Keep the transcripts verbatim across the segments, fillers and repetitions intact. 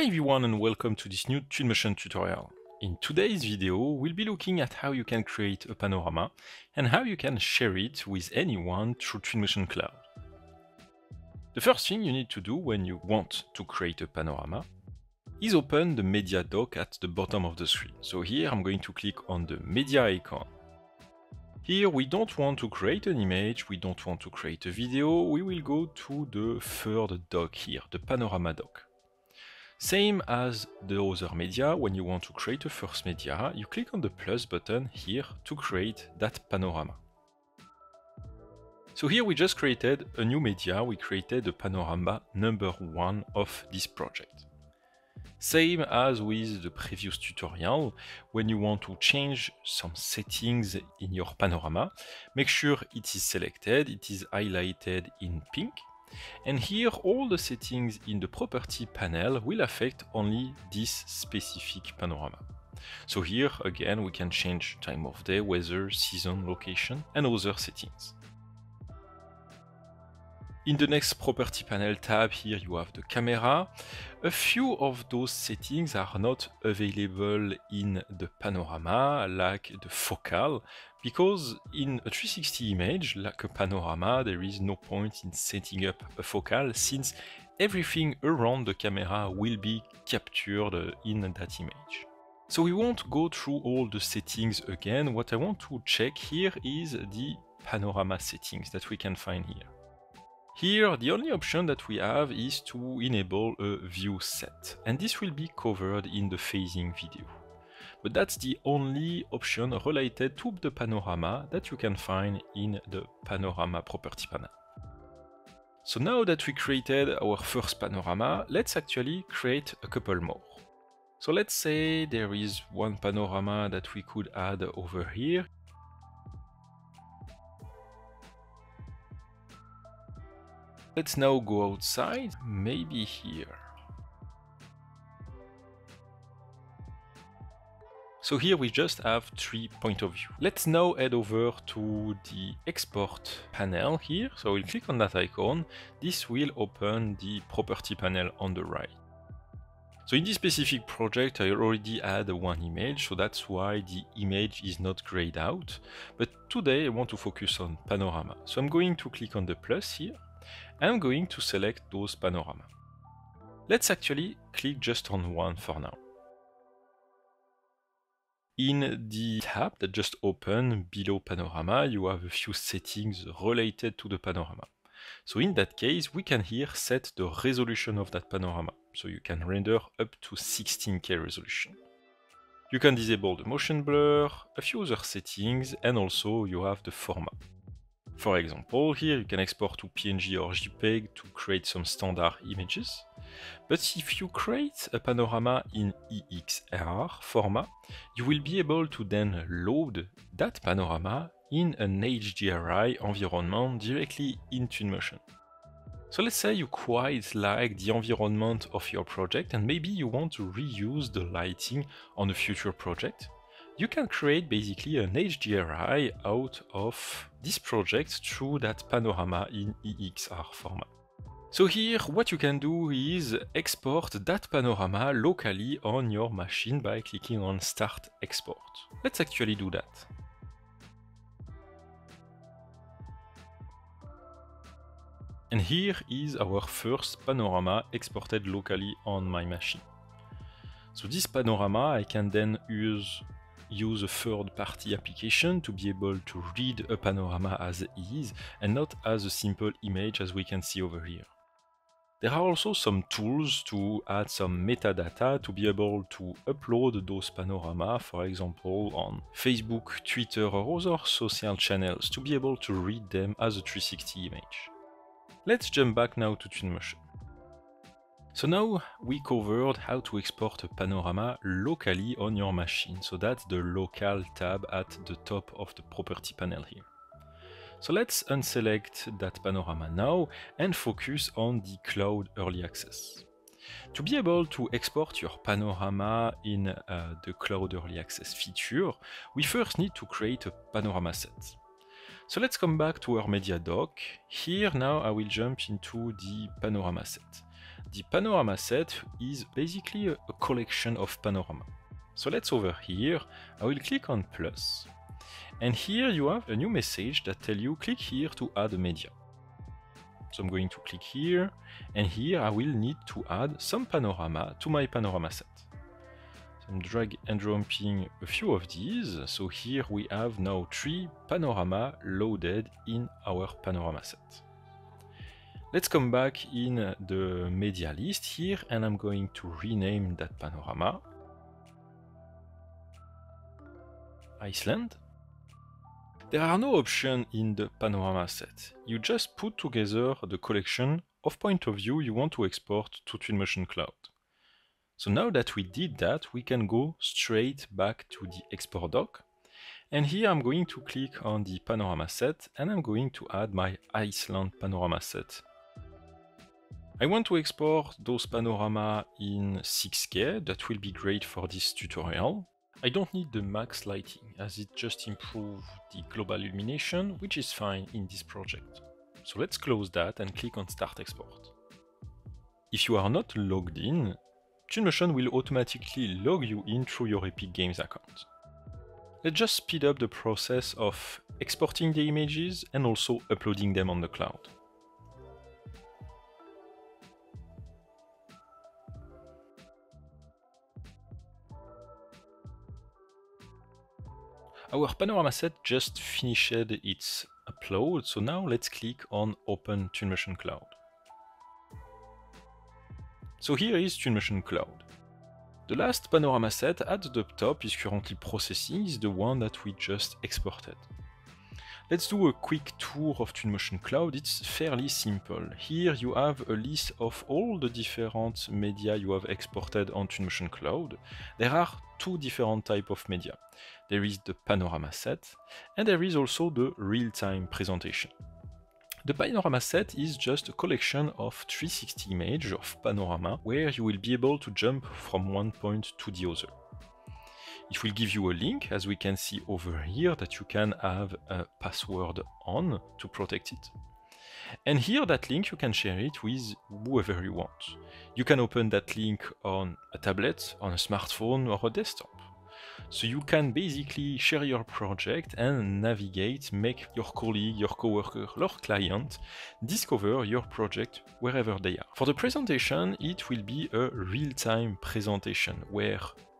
Hi everyone and welcome to this new Twinmotion tutorial. In today's video, we'll be looking at how you can create a panorama and how you can share it with anyone through Twinmotion Cloud. The first thing you need to do when you want to create a panorama is open the media dock at the bottom of the screen. So here I'm going to click on the media icon. Here we don't want to create an image, we don't want to create a video, we will go to the third dock here, the panorama dock. Same as the other media, when you want to create a first media, you click on the plus button here to create that panorama. So here we just created a new media, we created the panorama number one of this project. Same as with the previous tutorial, when you want to change some settings in your panorama, make sure it is selected, it is highlighted in pink. And here all the settings in the property panel will affect only this specific panorama. So here again we can change time of day, weather, season, location and other settings. In the next property panel tab here you have the camera. A few of those settings are not available in the panorama, like the focal, because in a three sixty image, like a panorama, there is no point in setting up a focal since everything around the camera will be captured in that image. So we won't go through all the settings again. What I want to check here is the panorama settings that we can find here. Here, the only option that we have is to enable a view set, and this will be covered in the phasing video. But that's the only option related to the panorama that you can find in the panorama property panel. So now that we created our first panorama, let's actually create a couple more. So let's say there is one panorama that we could add over here. Let's now go outside, maybe here. So here we just have three point of view. Let's now head over to the export panel here. So we'll click on that icon. This will open the property panel on the right. So in this specific project, I already had one image, so that's why the image is not grayed out. But today I want to focus on panorama. So I'm going to click on the plus here. I'm going to select those panorama. Let's actually click just on one for now. In the tab that just opened below panorama, you have a few settings related to the panorama. So in that case, we can here set the resolution of that panorama. So you can render up to sixteen K resolution. You can disable the motion blur, a few other settings, and also you have the format. For example, here you can export to P N G or JPEG to create some standard images. But if you create a panorama in E X R format, you will be able to then load that panorama in an H D R I environment directly in Twinmotion. So let's say you quite like the environment of your project and maybe you want to reuse the lighting on a future project. You can create basically an H D R I out of this project through that panorama in E X R format. So here what you can do is export that panorama locally on your machine by clicking on Start Export. Let's actually do that. And here is our first panorama exported locally on my machine. So this panorama I can then use use a third-party application to be able to read a panorama as is and not as a simple image as we can see over here. There are also some tools to add some metadata to be able to upload those panorama, for example on Facebook, Twitter or other social channels to be able to read them as a three sixty image. Let's jump back now to Twinmotion. So now we covered how to export a panorama locally on your machine. So that's the local tab at the top of the property panel here. So let's unselect that panorama now and focus on the cloud early access. To be able to export your panorama in uh, the cloud early access feature, we first need to create a panorama set. So let's come back to our media dock. Here now I will jump into the panorama set. the panorama set is basically a, a collection of panorama. So let's over here, I will click on plus, and here you have a new message that tells you click here to add a media. So I'm going to click here, and here I will need to add some panorama to my panorama set. So I'm drag and dropping a few of these. So here we have now three panorama loaded in our panorama set. Let's come back in the media list here, and I'm going to rename that panorama Iceland. There are no options in the panorama set. You just put together the collection of point of view you want to export to Twinmotion Cloud. So now that we did that, we can go straight back to the export doc. And here I'm going to click on the panorama set, and I'm going to add my Iceland panorama set. I want to export those panorama in six K. That will be great for this tutorial. I don't need the max lighting, as it just improves the global illumination, which is fine in this project. So let's close that and click on Start Export. If you are not logged in, Twinmotion will automatically log you in through your Epic Games account. Let's just speed up the process of exporting the images and also uploading them on the cloud. Our panorama set just finished its upload, so now let's click on Open Twinmotion Cloud. So here is Twinmotion Cloud. The last panorama set at the top is currently processing, is the one that we just exported. Let's do a quick tour of Twinmotion Cloud. It's fairly simple. Here you have a list of all the different media you have exported on Twinmotion Cloud. There are two different types of media. There is the panorama set, and there is also the real-time presentation. The panorama set is just a collection of three sixty images of panorama where you will be able to jump from one point to the other. It will give you a link, as we can see over here, that you can have a password on to protect it. And here that link you can share it with whoever you want. You can open that link on a tablet, on a smartphone or a desktop. So you can basically share your project and navigate, make your colleague, your coworker, your client discover your project wherever they are. For the presentation, it will be a real-time presentation where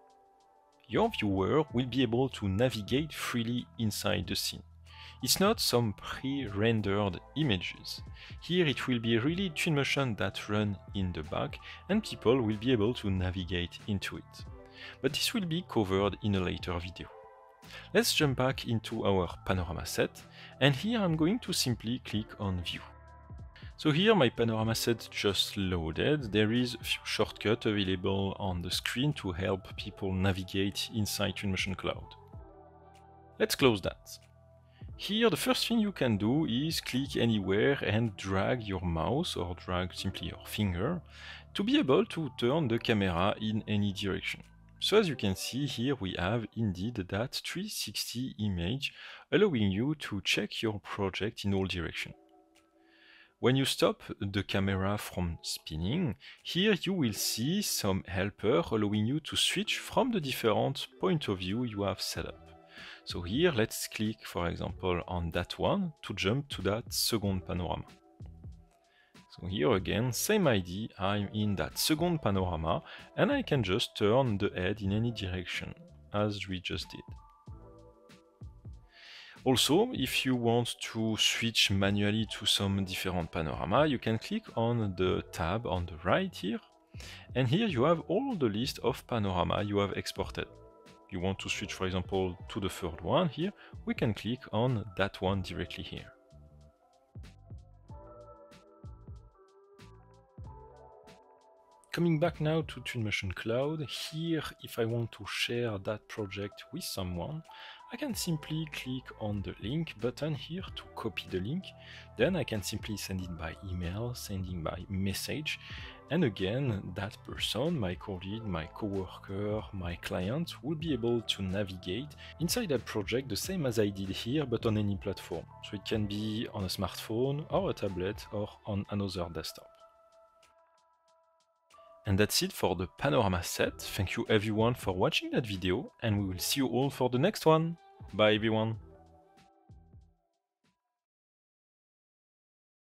your viewer will be able to navigate freely inside the scene. It's not some pre-rendered images. Here it will be really Twinmotion that run in the back, and people will be able to navigate into it. But this will be covered in a later video. Let's jump back into our panorama set, and here I'm going to simply click on View. So here my panorama set just loaded. There is a few shortcuts available on the screen to help people navigate inside Twinmotion Cloud. Let's close that. Here the first thing you can do is click anywhere and drag your mouse or drag simply your finger to be able to turn the camera in any direction. So as you can see here we have indeed that three sixty image allowing you to check your project in all directions. When you stop the camera from spinning, here you will see some helper allowing you to switch from the different point of view you have set up. So here let's click for example on that one to jump to that second panorama. So here again, same idea, I'm in that second panorama and I can just turn the head in any direction as we just did. Also, if you want to switch manually to some different panorama, you can click on the tab on the right here, and here you have all the list of panorama you have exported. You want to switch, for example, to the third one here, we can click on that one directly here. Coming back now to Twinmotion Cloud, here if I want to share that project with someone, I can simply click on the link button here to copy the link, then I can simply send it by email, sending by message, and again that person, my colleague, my coworker, my client will be able to navigate inside that project the same as I did here but on any platform. So it can be on a smartphone or a tablet or on another desktop. And that's it for the panorama set. Thank you everyone for watching that video, and we will see you all for the next one. Bye everyone!